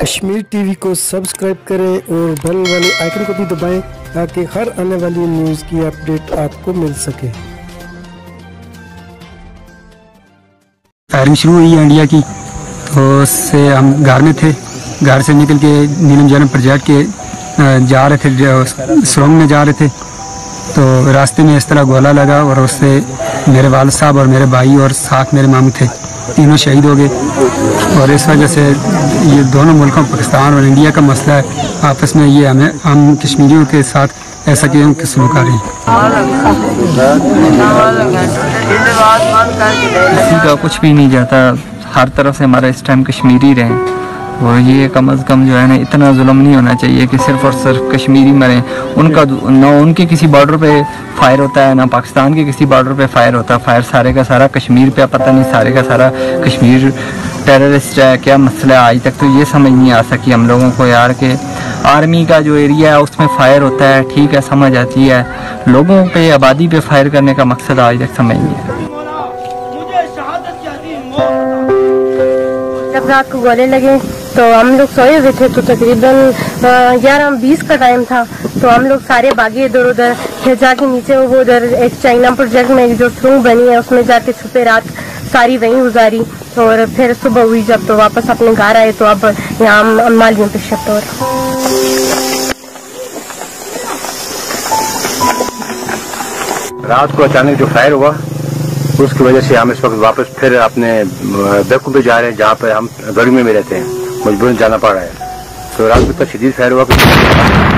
Kashmir T V کو subscribe کریں اور بیل والے آئیکن کو بھی دبائیں تاکہ ہر آنے والی نیوز کی اپڈیٹ آپ کو مل سکے۔ فائرنگ شروع ہوئی ہے انڈیا کی، تو اس سے ہم گھر میں تھے، گھر سے نکل کے نیلم جانم پروجیکٹ کے جا رہے تھے، سرنگ میں جا رہے تھے، تو راستے میں اس طرح گولا لگا اور اس سے میرے والد صاحب اور میرے بھائی اور ساتھ میرے ماموں تھے، تینوں شہید ہو گئے۔ اور اس وجہ سے یہ دونوں ملکوں پاکستان اور انڈیا کا مسئلہ ہے، آپس میں یہ ہم کشمیریوں کے ساتھ ایسا کیوں کہ سلوک آ رہے ہیں۔ کسی کا کچھ بھی نہیں جاتا، ہر طرف سے ہمارا اس ٹائم کشمیری رہیں، اور یہ کم از کم جو ہے نا اتنا ظلم نہیں ہونا چاہیے کہ صرف اور صرف کشمیری مریں۔ ان کا نہ ان کے کسی بارڈر پہ فائر ہوتا ہے، نہ پاکستان کے کسی بارڈر پہ فائر ہوتا ہے، فائر سارے کا سارا کشمیر پہ، پتہ نہیں سارے کا سارا کشمیر ٹیررسٹ ہے، کیا مسئلہ ہے آج تک تو یہ سمجھ نہیں آ سکی ہم لوگوں کو یار، کہ آرمی کا جو ایریا ہے اس میں فائر ہوتا ہے، ٹھیک ہے سمجھ آتی ہے، لوگوں پہ آبادی پہ فائر کرنے کا مقصد آج تک سمجھ نہیں ہے۔ جب رات کو گولے لگے تو ہم لوگ سوئے ہوئے تھے، تو تقریباً 11:20 کا ٹائم تھا، تو ہم لوگ سارے باغی ادھر ادھر، پھر جا کے نیچے وہ ادھر ایک چائنا پروجیکٹ میں جو سرنگ بنی ہے اس میں جا کے چھپے، رات ساری وہیں گزاری، اور پھر صبح ہوئی جب تو واپس اپنے گھر آئے، تو اب یہاں مالیوں پہ شفٹ ہو رہا۔ رات کو اچانک جو فائر ہوا اس کی وجہ سے ہم اس وقت واپس پھر اپنے بیکو پہ جا رہے ہیں، جہاں پہ ہم گرمی میں رہتے ہیں، مجبوراً جانا پڑ رہا ہے۔ تو رات کو اتنا شدید فائر ہوا کہ